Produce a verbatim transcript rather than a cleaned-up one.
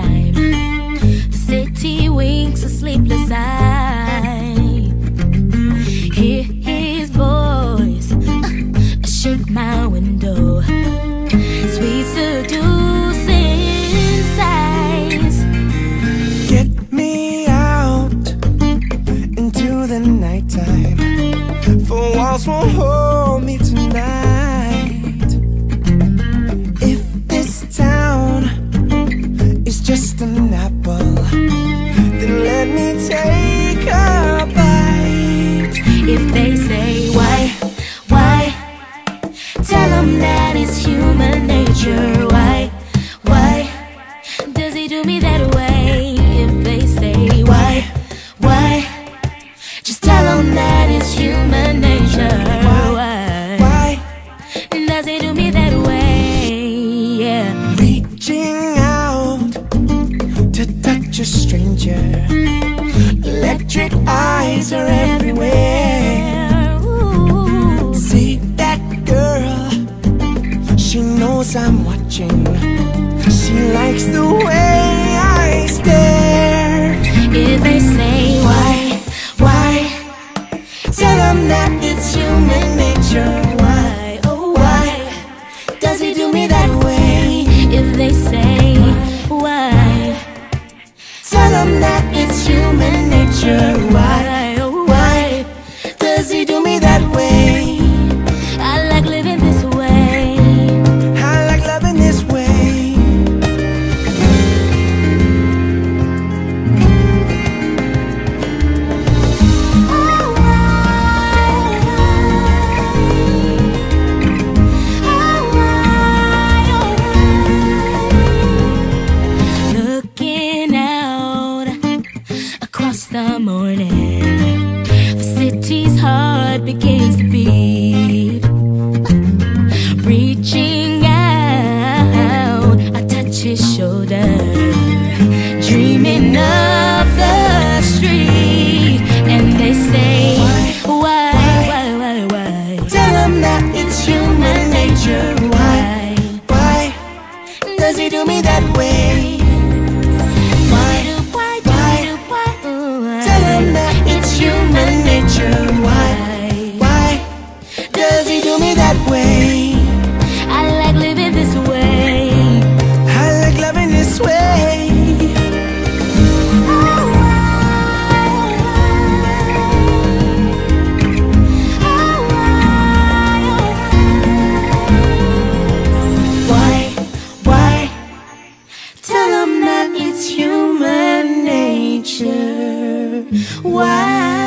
nighttime. The city winks a sleepless eye. Hear his voice, uh, I shake my window. Sweet seducing sighs. Get me out into the nighttime, for walls won't hold me tonight. If this town is just an apple, then let me take a bite. If they say why, why, tell them that it's human nature. Why, why does he do me that way? If they say why, why, just tell them that it's human nature. Why, Why does he do me that way? Yeah. reaching out to touch a stranger, electric eyes are everywhere. Ooh. See that girl, she knows I'm watching. She likes the way I stare. If they say why, why, tell them that it's human nature. Why, oh why, does he do me that way? If they say why, tell them that it's human nature. Why, oh why, does he do me that way? I like living this way. I like loving this way. Looking out across the morning, the city's heart begins to beat. Reaching out, I touch his shoulder, dreaming of the street. And they say why, why, why, why, tell them that it's human nature. Why, Why does he do me that way? why do, why do, Why? why, why, Tell him that it's human nature. Why? Why does he do me that way? I like living this way. I like loving this way. Why, why, tell them that it's human nature. Why?